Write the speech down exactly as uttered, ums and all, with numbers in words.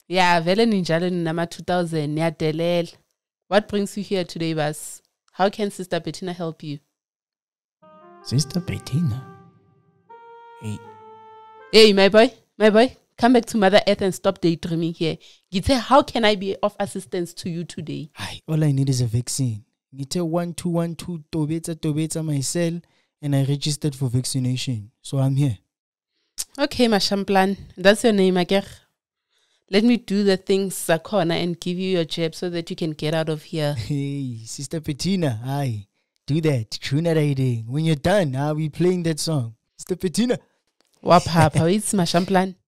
Yeah, vele ninjalo nama two thousand niyadelela. What brings you here today, Bas? How can Sister Bettina help you? Sister Bettina? Hey. Hey, my boy, my boy, come back to Mother Earth and stop daydreaming here. Gite, how can I be of assistance to you today? Aye, all I need is a vaccine. Gite one two one two tobeta tobeta my cell, and I registered for vaccination. So I'm here. Okay, Mashamplan, that's your name, Ager. Let me do the things Sakona and give you your jab so that you can get out of here. Hey, Sister Bettina, aye. Do that. Tune that. When you're done, I'll be playing that song. Sister Bettina. Wap hapa, it's Mashamplan.